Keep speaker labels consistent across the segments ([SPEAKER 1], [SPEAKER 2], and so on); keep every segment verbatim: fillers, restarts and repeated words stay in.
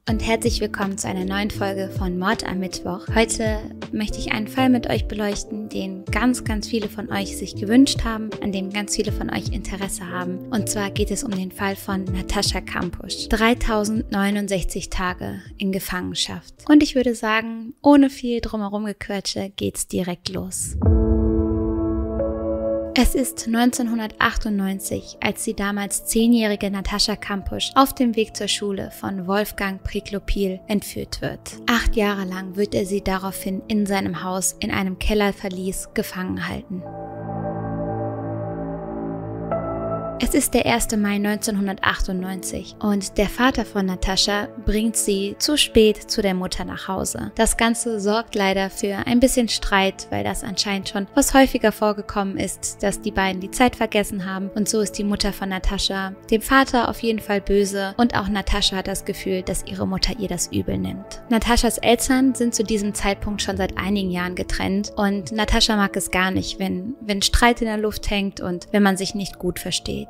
[SPEAKER 1] und herzlich willkommen zu einer neuen Folge von Mord am Mittwoch. Heute möchte ich einen Fall mit euch beleuchten, den ganz, ganz viele von euch sich gewünscht haben, an dem ganz viele von euch Interesse haben. Und zwar geht es um den Fall von Natascha Kampusch. dreitausendneunundsechzig Tage in Gefangenschaft. Und ich würde sagen, ohne viel drumherum Gequatsche geht's direkt los. Es ist neunzehnhundertachtundneunzig, als die damals zehnjährige Natascha Kampusch auf dem Weg zur Schule von Wolfgang Priklopil entführt wird. Acht Jahre lang wird er sie daraufhin in seinem Haus in einem Kellerverlies gefangen halten. Es ist der erste Mai neunzehnhundertachtundneunzig und der Vater von Natascha bringt sie zu spät zu der Mutter nach Hause. Das Ganze sorgt leider für ein bisschen Streit, weil das anscheinend schon was häufiger vorgekommen ist, dass die beiden die Zeit vergessen haben, und so ist die Mutter von Natascha dem Vater auf jeden Fall böse und auch Natascha hat das Gefühl, dass ihre Mutter ihr das übel nimmt. Nataschas Eltern sind zu diesem Zeitpunkt schon seit einigen Jahren getrennt und Natascha mag es gar nicht, wenn, wenn Streit in der Luft hängt und wenn man sich nicht gut versteht.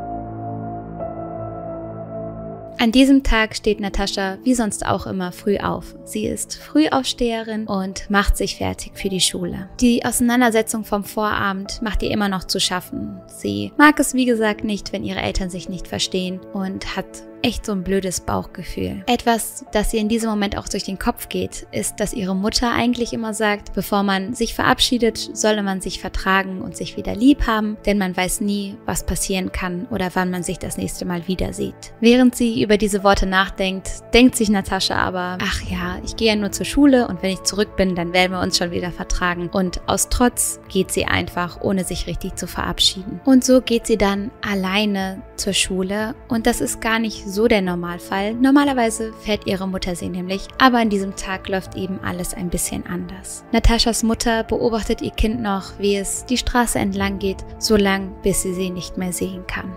[SPEAKER 1] An diesem Tag steht Natascha wie sonst auch immer früh auf. Sie ist Frühaufsteherin und macht sich fertig für die Schule. Die Auseinandersetzung vom Vorabend macht ihr immer noch zu schaffen. Sie mag es wie gesagt nicht, wenn ihre Eltern sich nicht verstehen und hat echt so ein blödes Bauchgefühl. Etwas, das ihr in diesem Moment auch durch den Kopf geht, ist, dass ihre Mutter eigentlich immer sagt, bevor man sich verabschiedet, solle man sich vertragen und sich wieder lieb haben, denn man weiß nie, was passieren kann oder wann man sich das nächste Mal wieder sieht. Während sie über diese Worte nachdenkt, denkt sich Natascha aber, ach ja, ich gehe ja nur zur Schule und wenn ich zurück bin, dann werden wir uns schon wieder vertragen. Und aus Trotz geht sie einfach, ohne sich richtig zu verabschieden. Und so geht sie dann alleine zur Schule und das ist gar nicht so der Normalfall. Normalerweise fährt ihre Mutter sie nämlich, aber an diesem Tag läuft eben alles ein bisschen anders. Nataschas Mutter beobachtet ihr Kind noch, wie es die Straße entlang geht, so lang, bis sie sie nicht mehr sehen kann.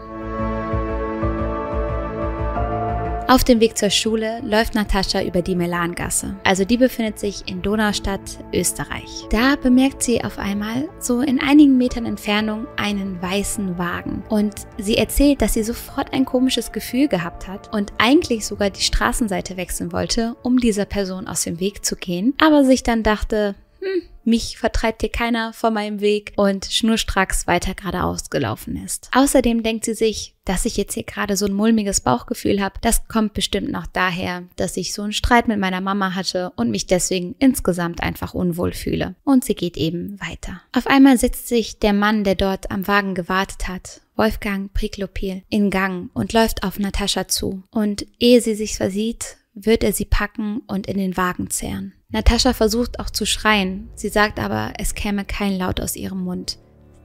[SPEAKER 1] Auf dem Weg zur Schule läuft Natascha über die Melangasse. Also die befindet sich in Donaustadt, Österreich. Da bemerkt sie auf einmal, so in einigen Metern Entfernung, einen weißen Wagen. Und sie erzählt, dass sie sofort ein komisches Gefühl gehabt hat und eigentlich sogar die Straßenseite wechseln wollte, um dieser Person aus dem Weg zu gehen, aber sich dann dachte, hm, mich vertreibt hier keiner von meinem Weg und schnurstracks weiter geradeaus gelaufen ist. Außerdem denkt sie sich, dass ich jetzt hier gerade so ein mulmiges Bauchgefühl habe, das kommt bestimmt noch daher, dass ich so einen Streit mit meiner Mama hatte und mich deswegen insgesamt einfach unwohl fühle. Und sie geht eben weiter. Auf einmal setzt sich der Mann, der dort am Wagen gewartet hat, Wolfgang Priklopil, in Gang und läuft auf Natascha zu. Und ehe sie sich versieht, wird er sie packen und in den Wagen zerren. Natascha versucht auch zu schreien, sie sagt aber, es käme kein Laut aus ihrem Mund.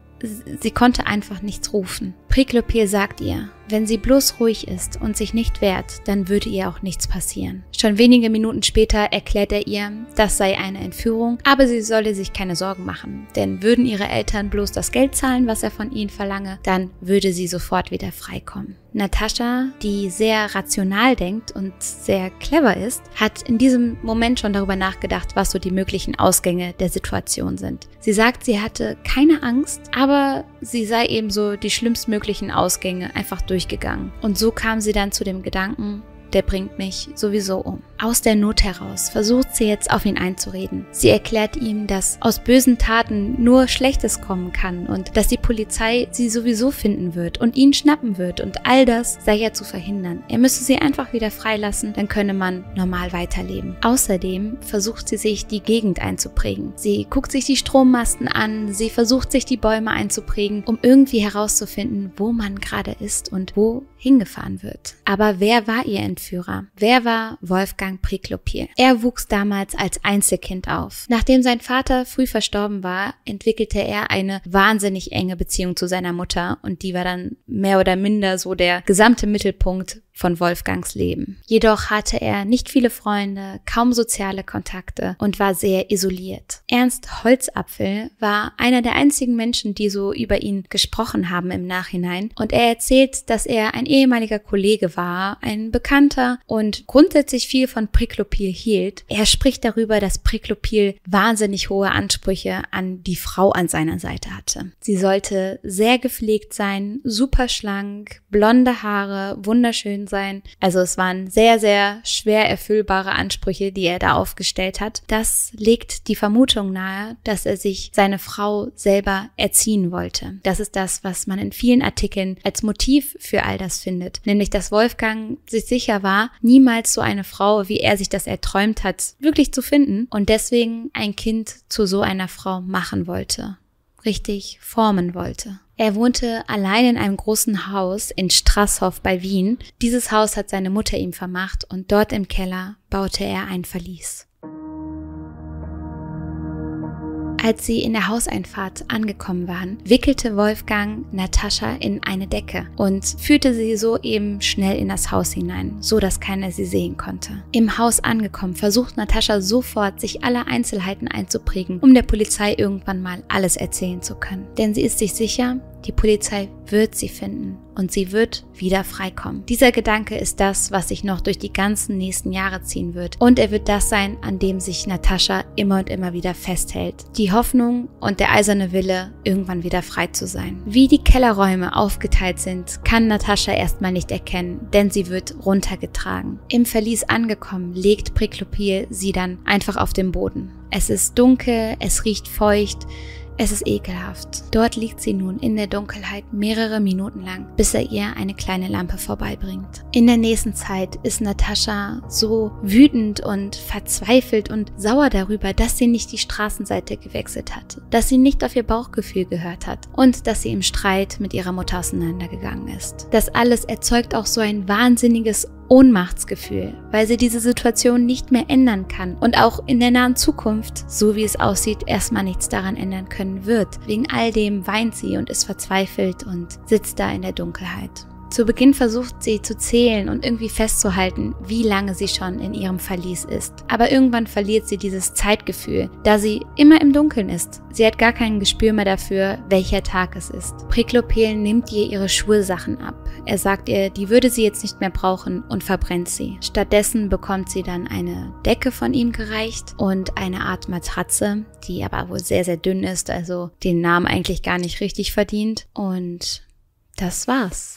[SPEAKER 1] Sie konnte einfach nichts rufen. Priklopil sagt ihr, wenn sie bloß ruhig ist und sich nicht wehrt, dann würde ihr auch nichts passieren. Schon wenige Minuten später erklärt er ihr, das sei eine Entführung, aber sie solle sich keine Sorgen machen, denn würden ihre Eltern bloß das Geld zahlen, was er von ihnen verlange, dann würde sie sofort wieder freikommen. Natascha, die sehr rational denkt und sehr clever ist, hat in diesem Moment schon darüber nachgedacht, was so die möglichen Ausgänge der Situation sind. Sie sagt, sie hatte keine Angst, aber sie sei eben so die schlimmstmöglichen Ausgänge einfach durchgegangen. Und so kam sie dann zu dem Gedanken, der bringt mich sowieso um. Aus der Not heraus versucht sie jetzt auf ihn einzureden. Sie erklärt ihm, dass aus bösen Taten nur Schlechtes kommen kann und dass die Polizei sie sowieso finden wird und ihn schnappen wird und all das sei ja zu verhindern. Er müsse sie einfach wieder freilassen, dann könne man normal weiterleben. Außerdem versucht sie sich die Gegend einzuprägen. Sie guckt sich die Strommasten an, sie versucht sich die Bäume einzuprägen, um irgendwie herauszufinden, wo man gerade ist und wo hingefahren wird. Aber wer war ihr Entführer? Wer war Wolfgang Priklopil? Er wuchs damals als Einzelkind auf. Nachdem sein Vater früh verstorben war, entwickelte er eine wahnsinnig enge Beziehung zu seiner Mutter und die war dann mehr oder minder so der gesamte Mittelpunkt von Wolfgangs Leben. Jedoch hatte er nicht viele Freunde, kaum soziale Kontakte und war sehr isoliert. Ernst Holzapfel war einer der einzigen Menschen, die so über ihn gesprochen haben im Nachhinein, und er erzählt, dass er ein ehemaliger Kollege war, ein Bekannter und grundsätzlich viel von Priklopil hielt. Er spricht darüber, dass Priklopil wahnsinnig hohe Ansprüche an die Frau an seiner Seite hatte. Sie sollte sehr gepflegt sein, super schlank, blonde Haare, wunderschön gewesen sein. Also es waren sehr, sehr schwer erfüllbare Ansprüche, die er da aufgestellt hat. Das legt die Vermutung nahe, dass er sich seine Frau selber erziehen wollte. Das ist das, was man in vielen Artikeln als Motiv für all das findet. Nämlich, dass Wolfgang sich sicher war, niemals so eine Frau, wie er sich das erträumt hat, wirklich zu finden und deswegen ein Kind zu so einer Frau machen wollte, richtig formen wollte. Er wohnte allein in einem großen Haus in Strasshof bei Wien. Dieses Haus hat seine Mutter ihm vermacht und dort im Keller baute er ein Verlies. Als sie in der Hauseinfahrt angekommen waren, wickelte Wolfgang Natascha in eine Decke und führte sie so eben schnell in das Haus hinein, so dass keiner sie sehen konnte. Im Haus angekommen, versucht Natascha sofort, sich alle Einzelheiten einzuprägen, um der Polizei irgendwann mal alles erzählen zu können. Denn sie ist sich sicher, die Polizei wird sie finden und sie wird wieder freikommen. Dieser Gedanke ist das, was sich noch durch die ganzen nächsten Jahre ziehen wird. Und er wird das sein, an dem sich Natascha immer und immer wieder festhält. Die Hoffnung und der eiserne Wille, irgendwann wieder frei zu sein. Wie die Kellerräume aufgeteilt sind, kann Natascha erstmal nicht erkennen, denn sie wird runtergetragen. Im Verlies angekommen, legt Priklopil sie dann einfach auf den Boden. Es ist dunkel, es riecht feucht. Es ist ekelhaft. Dort liegt sie nun in der Dunkelheit mehrere Minuten lang, bis er ihr eine kleine Lampe vorbeibringt. In der nächsten Zeit ist Natascha so wütend und verzweifelt und sauer darüber, dass sie nicht die Straßenseite gewechselt hat, dass sie nicht auf ihr Bauchgefühl gehört hat und dass sie im Streit mit ihrer Mutter auseinandergegangen ist. Das alles erzeugt auch so ein wahnsinniges Ohnmachtsgefühl, weil sie diese Situation nicht mehr ändern kann und auch in der nahen Zukunft, so wie es aussieht, erstmal nichts daran ändern können wird. Wegen all dem weint sie und ist verzweifelt und sitzt da in der Dunkelheit. Zu Beginn versucht sie zu zählen und irgendwie festzuhalten, wie lange sie schon in ihrem Verlies ist. Aber irgendwann verliert sie dieses Zeitgefühl, da sie immer im Dunkeln ist. Sie hat gar kein Gespür mehr dafür, welcher Tag es ist. Priklopil nimmt ihr ihre Schulsachen ab. Er sagt ihr, die würde sie jetzt nicht mehr brauchen und verbrennt sie. Stattdessen bekommt sie dann eine Decke von ihm gereicht und eine Art Matratze, die aber wohl sehr, sehr dünn ist, also den Namen eigentlich gar nicht richtig verdient. Und das war's.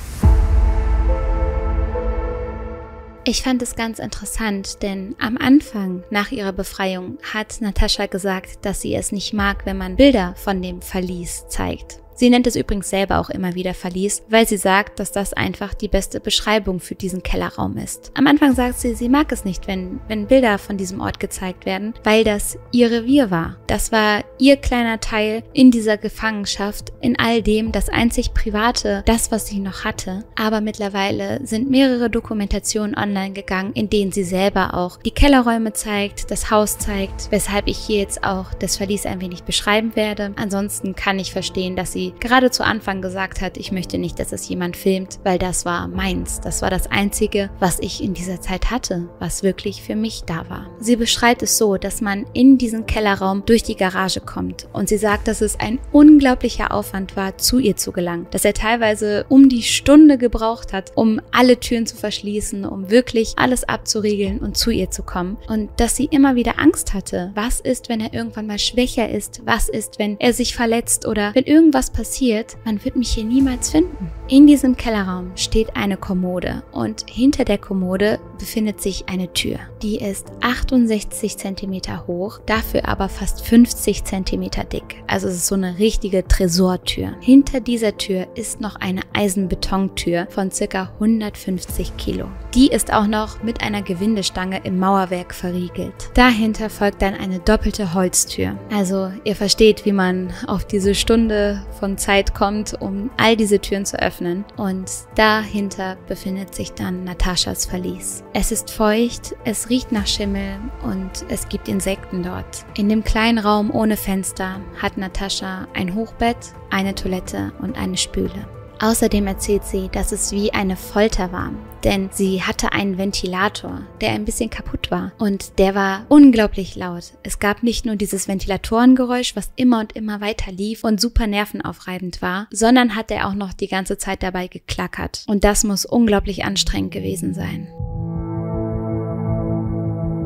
[SPEAKER 1] Ich fand es ganz interessant, denn am Anfang nach ihrer Befreiung hat Natascha gesagt, dass sie es nicht mag, wenn man Bilder von dem Verlies zeigt. Sie nennt es übrigens selber auch immer wieder Verlies, weil sie sagt, dass das einfach die beste Beschreibung für diesen Kellerraum ist. Am Anfang sagt sie, sie mag es nicht, wenn, wenn Bilder von diesem Ort gezeigt werden, weil das ihr Revier war. Das war ihr kleiner Teil in dieser Gefangenschaft, in all dem, das einzig Private, das, was sie noch hatte. Aber mittlerweile sind mehrere Dokumentationen online gegangen, in denen sie selber auch die Kellerräume zeigt, das Haus zeigt, weshalb ich hier jetzt auch das Verlies ein wenig beschreiben werde. Ansonsten kann ich verstehen, dass sie gerade zu Anfang gesagt hat, ich möchte nicht, dass es jemand filmt, weil das war meins. Das war das Einzige, was ich in dieser Zeit hatte, was wirklich für mich da war. Sie beschreibt es so, dass man in diesen Kellerraum durch die Garage kommt und sie sagt, dass es ein unglaublicher Aufwand war, zu ihr zu gelangen, dass er teilweise um die Stunde gebraucht hat, um alle Türen zu verschließen, um wirklich alles abzuriegeln und zu ihr zu kommen und dass sie immer wieder Angst hatte. Was ist, wenn er irgendwann mal schwächer ist? Was ist, wenn er sich verletzt oder wenn irgendwas passiert? Man wird mich hier niemals finden. In diesem Kellerraum steht eine Kommode und hinter der Kommode befindet sich eine Tür. Die ist achtundsechzig Zentimeter hoch, dafür aber fast fünfzig Zentimeter dick. Also es ist so eine richtige Tresortür. Hinter dieser Tür ist noch eine Eisenbetontür von ca. hundertfünfzig Kilo. Die ist auch noch mit einer Gewindestange im Mauerwerk verriegelt. Dahinter folgt dann eine doppelte Holztür. Also ihr versteht, wie man auf diese Stunde von Zeit kommt, um all diese Türen zu öffnen. Und dahinter befindet sich dann Nataschas Verlies. Es ist feucht, es riecht nach Schimmel und es gibt Insekten dort. In dem kleinen Raum ohne Fenster hat Natascha ein Hochbett, eine Toilette und eine Spüle. Außerdem erzählt sie, dass es wie eine Folter war, denn sie hatte einen Ventilator, der ein bisschen kaputt war und der war unglaublich laut. Es gab nicht nur dieses Ventilatorengeräusch, was immer und immer weiter lief und super nervenaufreibend war, sondern hat er auch noch die ganze Zeit dabei geklackert und das muss unglaublich anstrengend gewesen sein.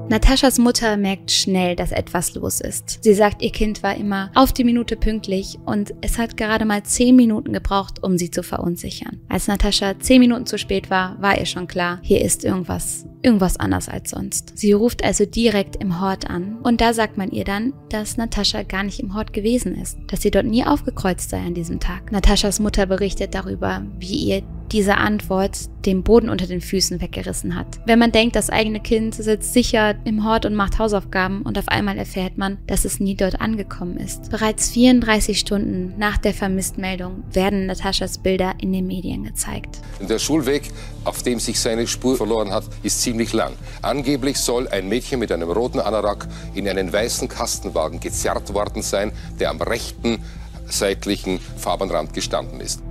[SPEAKER 1] Nataschas Mutter merkt schnell, dass etwas los ist. Sie sagt, ihr Kind war immer auf die Minute pünktlich und es hat gerade mal zehn Minuten gebraucht, um sie zu verunsichern. Als Natascha zehn Minuten zu spät war, war ihr schon klar, hier ist irgendwas, irgendwas anders als sonst. Sie ruft also direkt im Hort an und da sagt man ihr dann, dass Natascha gar nicht im Hort gewesen ist, dass sie dort nie aufgekreuzt sei an diesem Tag. Nataschas Mutter berichtet darüber, wie ihr diese Antwort den Boden unter den Füßen weggerissen hat. Wenn man denkt, das eigene Kind sitzt sicher im Hort und macht Hausaufgaben und auf einmal erfährt man, dass es nie dort angekommen ist. Bereits vierunddreißig Stunden nach der Vermisstmeldung werden Nataschas Bilder in den Medien gezeigt.
[SPEAKER 2] Der Schulweg, auf dem sich seine Spur verloren hat, ist ziemlich lang. Angeblich soll ein Mädchen mit einem roten Anorak in einen weißen Kastenwagen gezerrt worden sein, der am rechten seitlichen Fahrbahnrand gestanden ist.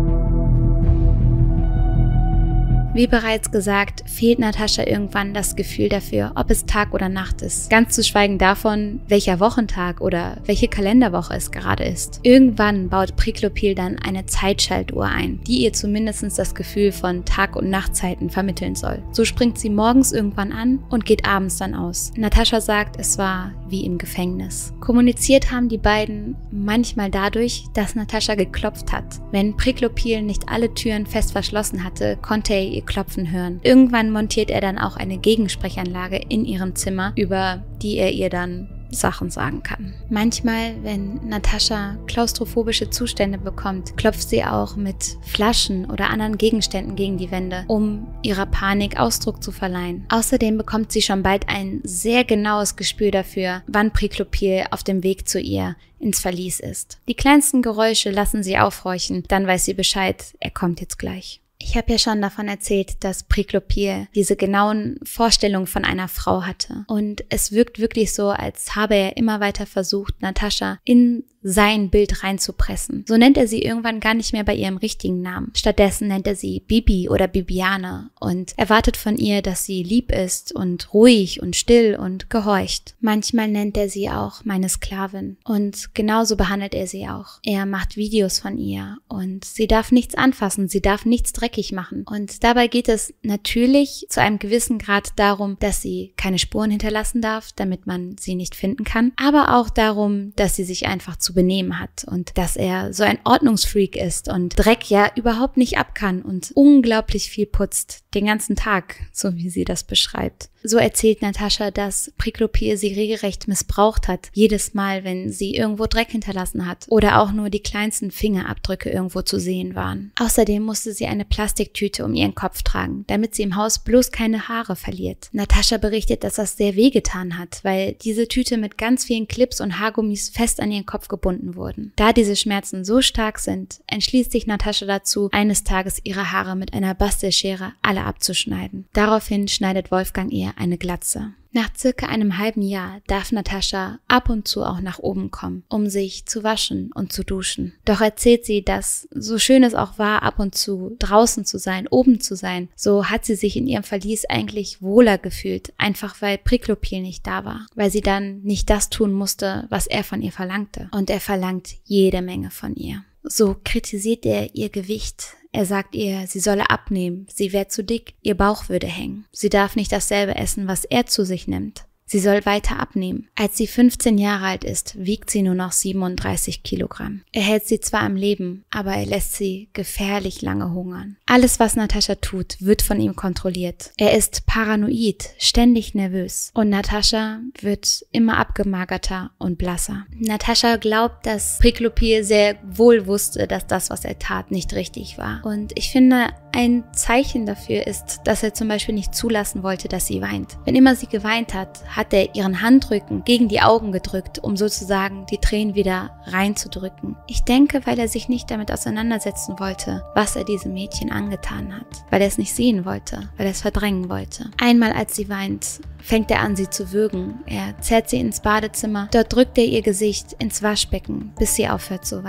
[SPEAKER 1] Wie bereits gesagt, fehlt Natascha irgendwann das Gefühl dafür, ob es Tag oder Nacht ist. Ganz zu schweigen davon, welcher Wochentag oder welche Kalenderwoche es gerade ist. Irgendwann baut Priklopil dann eine Zeitschaltuhr ein, die ihr zumindest das Gefühl von Tag- und Nachtzeiten vermitteln soll. So springt sie morgens irgendwann an und geht abends dann aus. Natascha sagt, es war wie im Gefängnis. Kommuniziert haben die beiden manchmal dadurch, dass Natascha geklopft hat. Wenn Priklopil nicht alle Türen fest verschlossen hatte, konnte er ihr Klopfen hören. Irgendwann montiert er dann auch eine Gegensprechanlage in ihrem Zimmer, über die er ihr dann Sachen sagen kann. Manchmal, wenn Natascha klaustrophobische Zustände bekommt, klopft sie auch mit Flaschen oder anderen Gegenständen gegen die Wände, um ihrer Panik Ausdruck zu verleihen. Außerdem bekommt sie schon bald ein sehr genaues Gespür dafür, wann Priklopil auf dem Weg zu ihr ins Verlies ist. Die kleinsten Geräusche lassen sie aufhorchen, dann weiß sie Bescheid, er kommt jetzt gleich. Ich habe ja schon davon erzählt, dass Priklopil diese genauen Vorstellungen von einer Frau hatte. Und es wirkt wirklich so, als habe er immer weiter versucht, Natascha in sein Bild reinzupressen. So nennt er sie irgendwann gar nicht mehr bei ihrem richtigen Namen. Stattdessen nennt er sie Bibi oder Bibiane und erwartet von ihr, dass sie lieb ist und ruhig und still und gehorcht. Manchmal nennt er sie auch meine Sklavin und genauso behandelt er sie auch. Er macht Videos von ihr und sie darf nichts anfassen, sie darf nichts dreckig machen. Und dabei geht es natürlich zu einem gewissen Grad darum, dass sie keine Spuren hinterlassen darf, damit man sie nicht finden kann, aber auch darum, dass sie sich einfach zu benehmen hat und dass er so ein Ordnungsfreak ist und Dreck ja überhaupt nicht ab kann und unglaublich viel putzt, den ganzen Tag, so wie sie das beschreibt. So erzählt Natascha, dass Priklopil sie regelrecht missbraucht hat, jedes Mal, wenn sie irgendwo Dreck hinterlassen hat oder auch nur die kleinsten Fingerabdrücke irgendwo zu sehen waren. Außerdem musste sie eine Plastiktüte um ihren Kopf tragen, damit sie im Haus bloß keine Haare verliert. Natascha berichtet, dass das sehr wehgetan hat, weil diese Tüte mit ganz vielen Clips und Haargummis fest an ihren Kopf gebunden wurden. Da diese Schmerzen so stark sind, entschließt sich Natascha dazu, eines Tages ihre Haare mit einer Bastelschere alle abzuschneiden. Daraufhin schneidet Wolfgang ihr eine Glatze. Nach circa einem halben Jahr darf Natascha ab und zu auch nach oben kommen, um sich zu waschen und zu duschen. Doch erzählt sie, dass, so schön es auch war, ab und zu draußen zu sein, oben zu sein, so hat sie sich in ihrem Verlies eigentlich wohler gefühlt, einfach weil Priklopil nicht da war, weil sie dann nicht das tun musste, was er von ihr verlangte. Und er verlangt jede Menge von ihr. So kritisiert er ihr Gewicht. Er sagt ihr, sie solle abnehmen, sie wäre zu dick, ihr Bauch würde hängen. Sie darf nicht dasselbe essen, was er zu sich nimmt. Sie soll weiter abnehmen. Als sie fünfzehn Jahre alt ist, wiegt sie nur noch siebenunddreißig Kilogramm. Er hält sie zwar am Leben, aber er lässt sie gefährlich lange hungern. Alles, was Natascha tut, wird von ihm kontrolliert. Er ist paranoid, ständig nervös. Und Natascha wird immer abgemagerter und blasser. Natascha glaubt, dass Priklopil sehr wohl wusste, dass das, was er tat, nicht richtig war. Und ich finde, ein Zeichen dafür ist, dass er zum Beispiel nicht zulassen wollte, dass sie weint. Wenn immer sie geweint hat, hat er ihren Handrücken gegen die Augen gedrückt, um sozusagen die Tränen wieder reinzudrücken. Ich denke, weil er sich nicht damit auseinandersetzen wollte, was er diesem Mädchen angetan hat. Weil er es nicht sehen wollte, weil er es verdrängen wollte. Einmal, als sie weint, fängt er an, sie zu würgen. Er zerrt sie ins Badezimmer. Dort drückt er ihr Gesicht ins Waschbecken, bis sie aufhört zu weinen.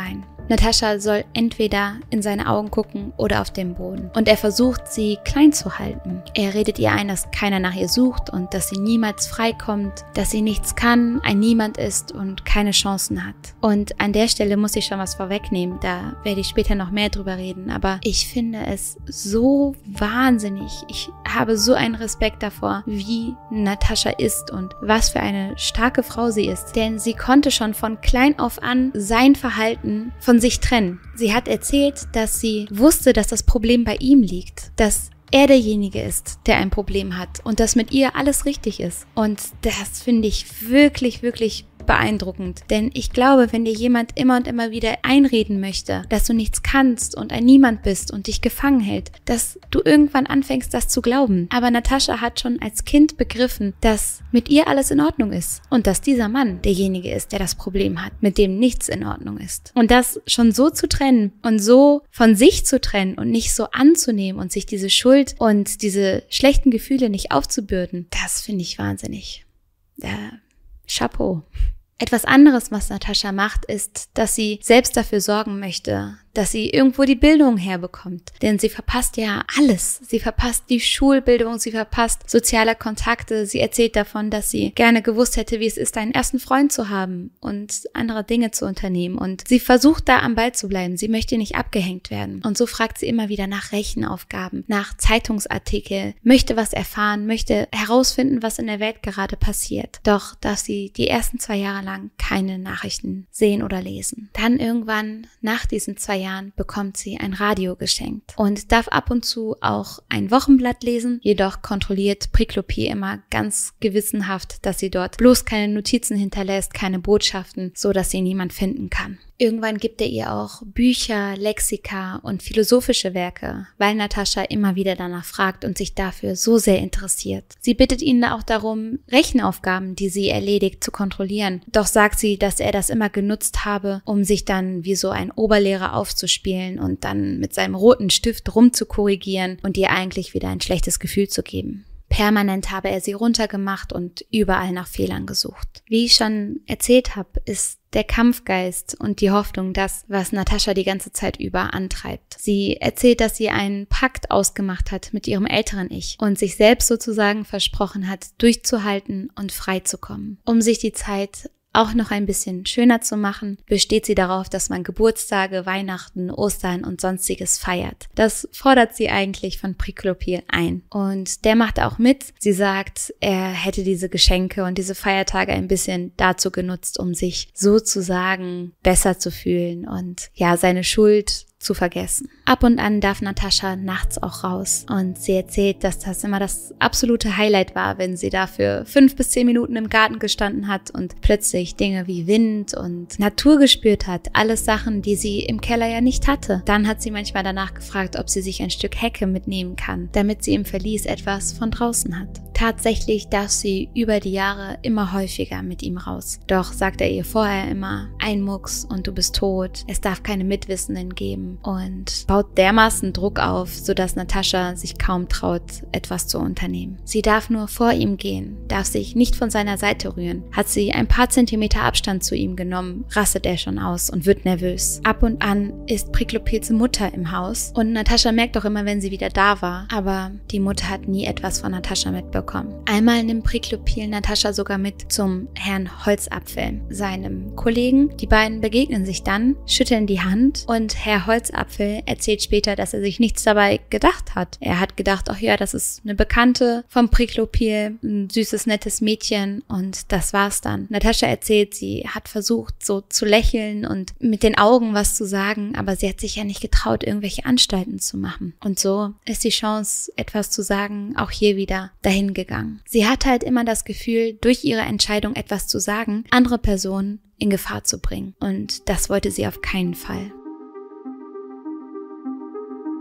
[SPEAKER 1] Natascha soll entweder in seine Augen gucken oder auf den Boden. Und er versucht, sie klein zu halten. Er redet ihr ein, dass keiner nach ihr sucht und dass sie niemals freikommt, dass sie nichts kann, ein Niemand ist und keine Chancen hat. Und an der Stelle muss ich schon was vorwegnehmen, da werde ich später noch mehr drüber reden, aber ich finde es so wahnsinnig. Ich habe so einen Respekt davor, wie Natascha ist und was für eine starke Frau sie ist. Denn sie konnte schon von klein auf an sein Verhalten von sich trennen. Sie hat erzählt, dass sie wusste, dass das Problem bei ihm liegt, dass er derjenige ist, der ein Problem hat und dass mit ihr alles richtig ist. Und das finde ich wirklich, wirklich beeindruckend. Denn ich glaube, wenn dir jemand immer und immer wieder einreden möchte, dass du nichts kannst und ein Niemand bist und dich gefangen hält, dass du irgendwann anfängst, das zu glauben. Aber Natascha hat schon als Kind begriffen, dass mit ihr alles in Ordnung ist und dass dieser Mann derjenige ist, der das Problem hat, mit dem nichts in Ordnung ist. Und das schon so zu trennen und so von sich zu trennen und nicht so anzunehmen und sich diese Schuld und diese schlechten Gefühle nicht aufzubürden, das finde ich wahnsinnig. Ja, Chapeau. Etwas anderes, was Natascha macht, ist, dass sie selbst dafür sorgen möchte, dass sie irgendwo die Bildung herbekommt. Denn sie verpasst ja alles. Sie verpasst die Schulbildung, sie verpasst soziale Kontakte. Sie erzählt davon, dass sie gerne gewusst hätte, wie es ist, einen ersten Freund zu haben und andere Dinge zu unternehmen. Und sie versucht da am Ball zu bleiben. Sie möchte nicht abgehängt werden. Und so fragt sie immer wieder nach Rechenaufgaben, nach Zeitungsartikel, möchte was erfahren, möchte herausfinden, was in der Welt gerade passiert. Doch darf sie die ersten zwei Jahre lang keine Nachrichten sehen oder lesen. Dann irgendwann nach diesen zwei Jahren bekommt sie ein Radio geschenkt und darf ab und zu auch ein Wochenblatt lesen, jedoch kontrolliert Priklopil immer ganz gewissenhaft, dass sie dort bloß keine Notizen hinterlässt, keine Botschaften, so dass sie niemand finden kann. Irgendwann gibt er ihr auch Bücher, Lexika und philosophische Werke, weil Natascha immer wieder danach fragt und sich dafür so sehr interessiert. Sie bittet ihn auch darum, Rechenaufgaben, die sie erledigt, zu kontrollieren. Doch sagt sie, dass er das immer genutzt habe, um sich dann wie so ein Oberlehrer aufzuspielen und dann mit seinem roten Stift rumzukorrigieren und ihr eigentlich wieder ein schlechtes Gefühl zu geben. Permanent habe er sie runtergemacht und überall nach Fehlern gesucht. Wie ich schon erzählt habe, ist der Kampfgeist und die Hoffnung das, was Natascha die ganze Zeit über antreibt. Sie erzählt, dass sie einen Pakt ausgemacht hat mit ihrem älteren Ich und sich selbst sozusagen versprochen hat, durchzuhalten und frei zu kommen, um sich die Zeit auch noch ein bisschen schöner zu machen, besteht sie darauf, dass man Geburtstage, Weihnachten, Ostern und sonstiges feiert. Das fordert sie eigentlich von Priklopil ein. Und der macht auch mit. Sie sagt, er hätte diese Geschenke und diese Feiertage ein bisschen dazu genutzt, um sich sozusagen besser zu fühlen und ja, seine Schuld zu vergessen. Ab und an darf Natascha nachts auch raus und sie erzählt, dass das immer das absolute Highlight war, wenn sie da für fünf bis zehn Minuten im Garten gestanden hat und plötzlich Dinge wie Wind und Natur gespürt hat. Alles Sachen, die sie im Keller ja nicht hatte. Dann hat sie manchmal danach gefragt, ob sie sich ein Stück Hecke mitnehmen kann, damit sie im Verlies etwas von draußen hat. Tatsächlich darf sie über die Jahre immer häufiger mit ihm raus. Doch sagt er ihr vorher immer, ein Mucks und du bist tot. Es darf keine Mitwissenden geben und baut dermaßen Druck auf, sodass Natascha sich kaum traut, etwas zu unternehmen. Sie darf nur vor ihm gehen, darf sich nicht von seiner Seite rühren. Hat sie ein paar Zentimeter Abstand zu ihm genommen, rastet er schon aus und wird nervös. Ab und an ist Priklopils Mutter im Haus und Natascha merkt auch immer, wenn sie wieder da war, aber die Mutter hat nie etwas von Natascha mitbekommen. Einmal nimmt Priklopil Natascha sogar mit zum Herrn Holzapfel, seinem Kollegen. Die beiden begegnen sich dann, schütteln die Hand und Herr Holzapfel erzählt später, dass er sich nichts dabei gedacht hat. Er hat gedacht, ach ja, das ist eine Bekannte vom Priklopil, ein süßes, nettes Mädchen und das war's dann. Natascha erzählt, sie hat versucht, so zu lächeln und mit den Augen was zu sagen, aber sie hat sich ja nicht getraut, irgendwelche Anstalten zu machen. Und so ist die Chance, etwas zu sagen, auch hier wieder dahin gegangen. Sie hat halt immer das Gefühl, durch ihre Entscheidung etwas zu sagen, andere Personen in Gefahr zu bringen. Und das wollte sie auf keinen Fall.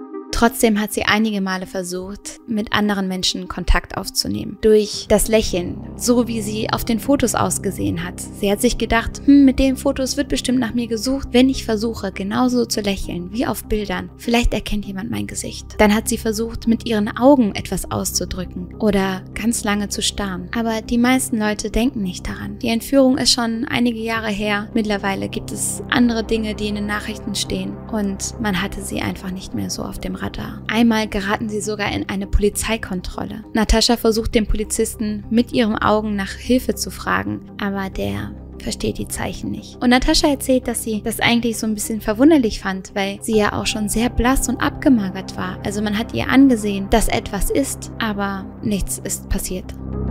[SPEAKER 1] Trotzdem hat sie einige Male versucht, mit anderen Menschen Kontakt aufzunehmen. Durch das Lächeln, so wie sie auf den Fotos ausgesehen hat. Sie hat sich gedacht, hm, mit den Fotos wird bestimmt nach mir gesucht, wenn ich versuche, genauso zu lächeln wie auf Bildern. Vielleicht erkennt jemand mein Gesicht. Dann hat sie versucht, mit ihren Augen etwas auszudrücken oder ganz lange zu starren. Aber die meisten Leute denken nicht daran. Die Entführung ist schon einige Jahre her. Mittlerweile gibt es andere Dinge, die in den Nachrichten stehen und man hatte sie einfach nicht mehr so auf dem Radar. Einmal geraten sie sogar in eine Polizeikontrolle. Natascha versucht den Polizisten mit ihren Augen nach Hilfe zu fragen, aber der versteht die Zeichen nicht. Und Natascha erzählt, dass sie das eigentlich so ein bisschen verwunderlich fand, weil sie ja auch schon sehr blass und abgemagert war. Also man hat ihr angesehen, dass etwas ist, aber nichts ist passiert.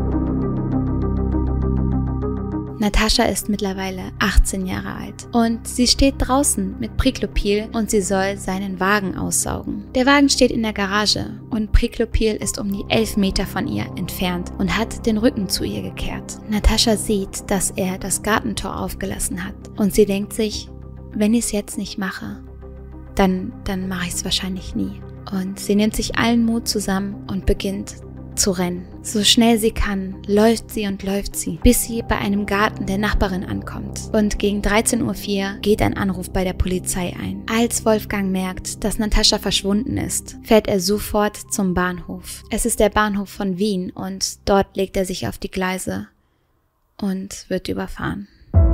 [SPEAKER 1] Natascha ist mittlerweile achtzehn Jahre alt und sie steht draußen mit Priklopil und sie soll seinen Wagen aussaugen. Der Wagen steht in der Garage und Priklopil ist um die elf Meter von ihr entfernt und hat den Rücken zu ihr gekehrt. Natascha sieht, dass er das Gartentor aufgelassen hat und sie denkt sich, wenn ich es jetzt nicht mache, dann, dann mache ich es wahrscheinlich nie. Und sie nimmt sich allen Mut zusammen und beginnt zu rennen. So schnell sie kann, läuft sie und läuft sie, bis sie bei einem Garten der Nachbarin ankommt. Und gegen dreizehn Uhr vier geht ein Anruf bei der Polizei ein. Als Wolfgang merkt, dass Natascha verschwunden ist, fährt er sofort zum Bahnhof. Es ist der Bahnhof von Wien und dort legt er sich auf die Gleise und wird überfahren.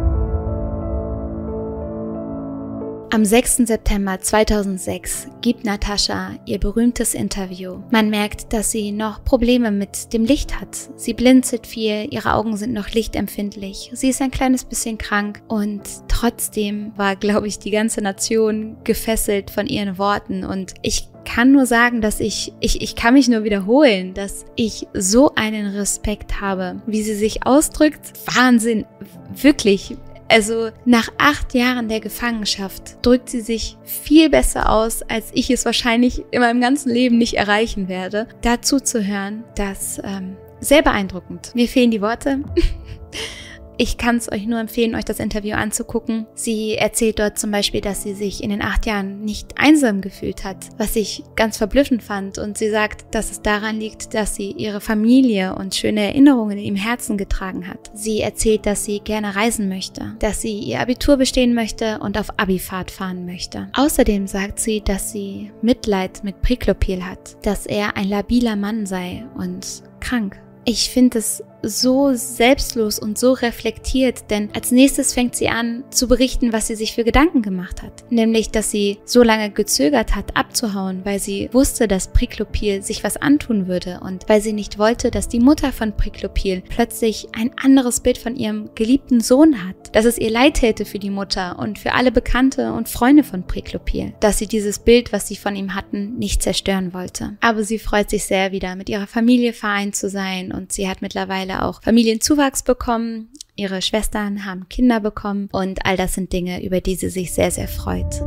[SPEAKER 1] Am sechsten September zweitausendsechs gibt Natascha ihr berühmtes Interview. Man merkt, dass sie noch Probleme mit dem Licht hat. Sie blinzelt viel, ihre Augen sind noch lichtempfindlich. Sie ist ein kleines bisschen krank und trotzdem war, glaube ich, die ganze Nation gefesselt von ihren Worten. Und ich kann nur sagen, dass ich, ich, ich kann mich nur wiederholen, dass ich so einen Respekt habe, wie sie sich ausdrückt. Wahnsinn, wirklich. Also nach acht Jahren der Gefangenschaft drückt sie sich viel besser aus, als ich es wahrscheinlich in meinem ganzen Leben nicht erreichen werde. Dazu zu hören, das ähm, sehr beeindruckend. Mir fehlen die Worte. Ich kann es euch nur empfehlen, euch das Interview anzugucken. Sie erzählt dort zum Beispiel, dass sie sich in den acht Jahren nicht einsam gefühlt hat, was ich ganz verblüffend fand. Und sie sagt, dass es daran liegt, dass sie ihre Familie und schöne Erinnerungen im Herzen getragen hat. Sie erzählt, dass sie gerne reisen möchte, dass sie ihr Abitur bestehen möchte und auf Abifahrt fahren möchte. Außerdem sagt sie, dass sie Mitleid mit Priklopil hat, dass er ein labiler Mann sei und krank. Ich finde es so selbstlos und so reflektiert, denn als nächstes fängt sie an zu berichten, was sie sich für Gedanken gemacht hat. Nämlich, dass sie so lange gezögert hat, abzuhauen, weil sie wusste, dass Priklopil sich was antun würde und weil sie nicht wollte, dass die Mutter von Priklopil plötzlich ein anderes Bild von ihrem geliebten Sohn hat, dass es ihr leid täte für die Mutter und für alle Bekannte und Freunde von Priklopil, dass sie dieses Bild, was sie von ihm hatten, nicht zerstören wollte. Aber sie freut sich sehr, wieder mit ihrer Familie vereint zu sein und sie hat mittlerweile auch Familienzuwachs bekommen, ihre Schwestern haben Kinder bekommen und all das sind Dinge, über die sie sich sehr, sehr freut.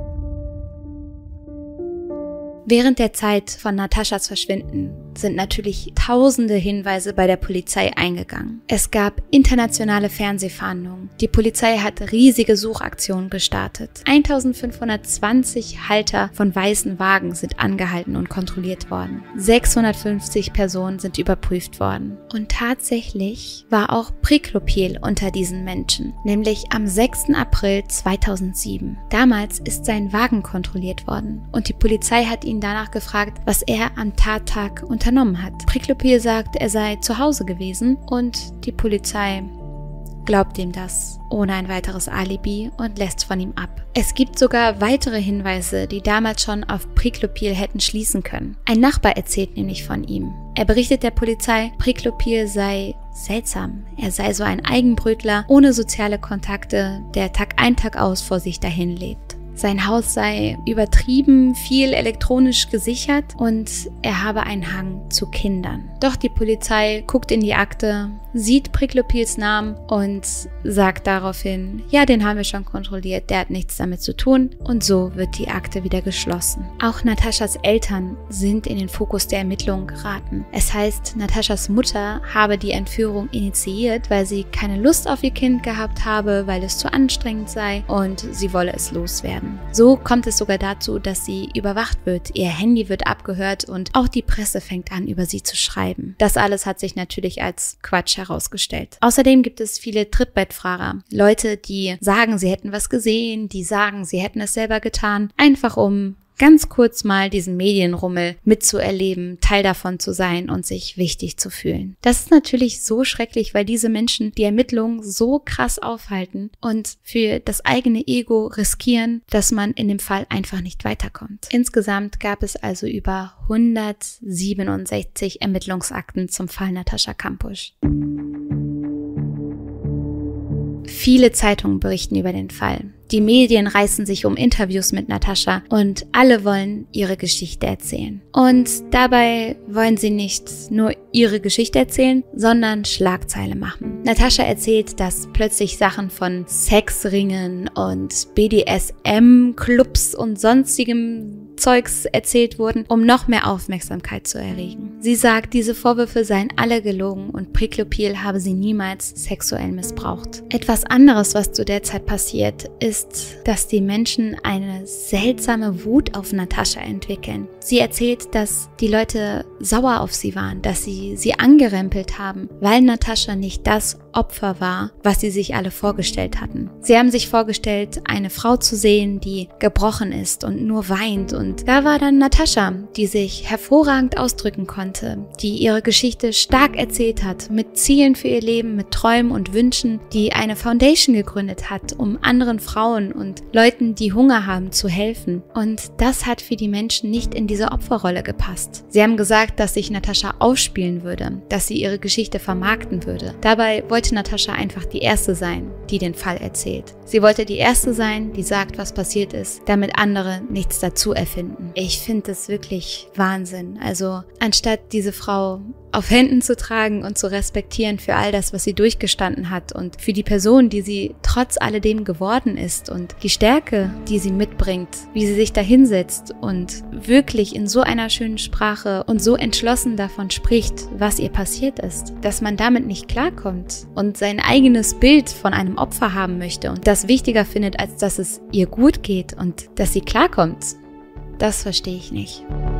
[SPEAKER 1] Während der Zeit von Nataschas Verschwinden sind natürlich tausende Hinweise bei der Polizei eingegangen. Es gab internationale Fernsehfahndungen. Die Polizei hat riesige Suchaktionen gestartet. eintausendfünfhundertzwanzig Halter von weißen Wagen sind angehalten und kontrolliert worden. sechshundertfünfzig Personen sind überprüft worden. Und tatsächlich war auch Priklopil unter diesen Menschen, nämlich am sechsten April zweitausendsieben. Damals ist sein Wagen kontrolliert worden und die Polizei hat ihn danach gefragt, was er am Tattag unternommen hat. Priklopil sagt, er sei zu Hause gewesen und die Polizei glaubt ihm das ohne ein weiteres Alibi und lässt von ihm ab. Es gibt sogar weitere Hinweise, die damals schon auf Priklopil hätten schließen können. Ein Nachbar erzählt nämlich von ihm. Er berichtet der Polizei, Priklopil sei seltsam. Er sei so ein Eigenbrötler ohne soziale Kontakte, der Tag ein, Tag aus vor sich dahin lebt. Sein Haus sei übertrieben viel elektronisch gesichert und er habe einen Hang zu Kindern. Doch die Polizei guckt in die Akte, sieht Priklopils Namen und sagt daraufhin, ja, den haben wir schon kontrolliert, der hat nichts damit zu tun und so wird die Akte wieder geschlossen. Auch Nataschas Eltern sind in den Fokus der Ermittlungen geraten. Es heißt, Nataschas Mutter habe die Entführung initiiert, weil sie keine Lust auf ihr Kind gehabt habe, weil es zu anstrengend sei und sie wolle es loswerden. werden. So kommt es sogar dazu, dass sie überwacht wird, ihr Handy wird abgehört und auch die Presse fängt an, über sie zu schreiben. Das alles hat sich natürlich als Quatsch herausgestellt. Außerdem gibt es viele Trittbettfahrer, Leute, die sagen, sie hätten was gesehen, die sagen, sie hätten es selber getan, einfach um ganz kurz mal diesen Medienrummel mitzuerleben, Teil davon zu sein und sich wichtig zu fühlen. Das ist natürlich so schrecklich, weil diese Menschen die Ermittlungen so krass aufhalten und für das eigene Ego riskieren, dass man in dem Fall einfach nicht weiterkommt. Insgesamt gab es also über hundertsiebenundsechzig Ermittlungsakten zum Fall Natascha Kampusch. Viele Zeitungen berichten über den Fall. Die Medien reißen sich um Interviews mit Natascha und alle wollen ihre Geschichte erzählen. Und dabei wollen sie nicht nur ihre Geschichte erzählen, sondern Schlagzeile machen. Natascha erzählt, dass plötzlich Sachen von Sexringen und B D S M-Clubs und sonstigem Zeugs erzählt wurden, um noch mehr Aufmerksamkeit zu erregen. Sie sagt, diese Vorwürfe seien alle gelogen und Priklopil habe sie niemals sexuell missbraucht. Etwas anderes, was zu der Zeit passiert, ist, dass die Menschen eine seltsame Wut auf Natascha entwickeln. Sie erzählt, dass die Leute sauer auf sie waren, dass sie sie angerempelt haben, weil Natascha nicht das Opfer war, was sie sich alle vorgestellt hatten. Sie haben sich vorgestellt, eine Frau zu sehen, die gebrochen ist und nur weint, und da war dann Natascha, die sich hervorragend ausdrücken konnte, die ihre Geschichte stark erzählt hat, mit Zielen für ihr Leben, mit Träumen und Wünschen, die eine Foundation gegründet hat, um anderen Frauen und Leuten, die Hunger haben, zu helfen. Und das hat für die Menschen nicht in diese Opferrolle gepasst. Sie haben gesagt, dass sich Natascha aufspielen würde, dass sie ihre Geschichte vermarkten würde. Dabei wollte Natascha einfach die Erste sein, die den Fall erzählt. Sie wollte die Erste sein, die sagt, was passiert ist, damit andere nichts dazu erfinden. Ich finde das wirklich Wahnsinn. Also anstatt diese Frau auf Händen zu tragen und zu respektieren für all das, was sie durchgestanden hat und für die Person, die sie trotz alledem geworden ist und die Stärke, die sie mitbringt, wie sie sich da hinsetzt und wirklich in so einer schönen Sprache und so entschlossen davon spricht, was ihr passiert ist, dass man damit nicht klarkommt und sein eigenes Bild von einem Opfer haben möchte und das wichtiger findet, als dass es ihr gut geht und dass sie klarkommt. Das verstehe ich nicht.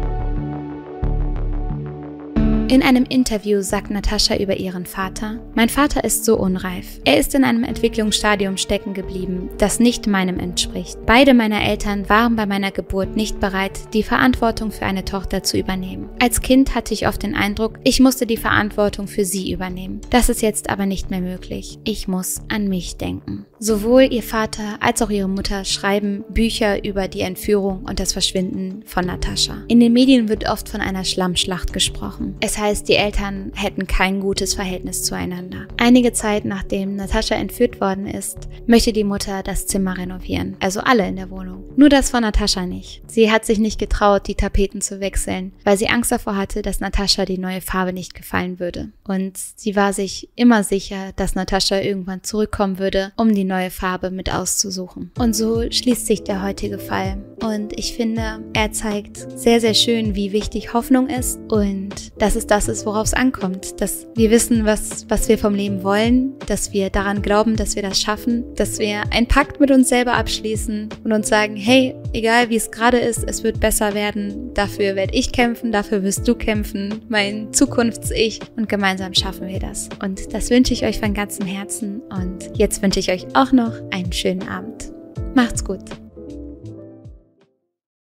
[SPEAKER 1] In einem Interview sagt Natascha über ihren Vater: Mein Vater ist so unreif. Er ist in einem Entwicklungsstadium stecken geblieben, das nicht meinem entspricht. Beide meiner Eltern waren bei meiner Geburt nicht bereit, die Verantwortung für eine Tochter zu übernehmen. Als Kind hatte ich oft den Eindruck, ich musste die Verantwortung für sie übernehmen. Das ist jetzt aber nicht mehr möglich. Ich muss an mich denken. Sowohl ihr Vater als auch ihre Mutter schreiben Bücher über die Entführung und das Verschwinden von Natascha. In den Medien wird oft von einer Schlammschlacht gesprochen. Es heißt, die Eltern hätten kein gutes Verhältnis zueinander. Einige Zeit nachdem Natascha entführt worden ist, möchte die Mutter das Zimmer renovieren, also alle in der Wohnung. Nur das von Natascha nicht. Sie hat sich nicht getraut, die Tapeten zu wechseln, weil sie Angst davor hatte, dass Natascha die neue Farbe nicht gefallen würde. Und sie war sich immer sicher, dass Natascha irgendwann zurückkommen würde, um die neue Farbe mit auszusuchen. Und so schließt sich der heutige Fall. Und ich finde, er zeigt sehr, sehr schön, wie wichtig Hoffnung ist und dass es das ist, worauf es ankommt. Dass wir wissen, was, was wir vom Leben wollen, dass wir daran glauben, dass wir das schaffen, dass wir einen Pakt mit uns selber abschließen und uns sagen, hey, egal wie es gerade ist, es wird besser werden. Dafür werde ich kämpfen, dafür wirst du kämpfen, mein Zukunfts-Ich, und gemeinsam schaffen wir das. Und das wünsche ich euch von ganzem Herzen und jetzt wünsche ich euch auch noch einen schönen Abend. Macht's gut.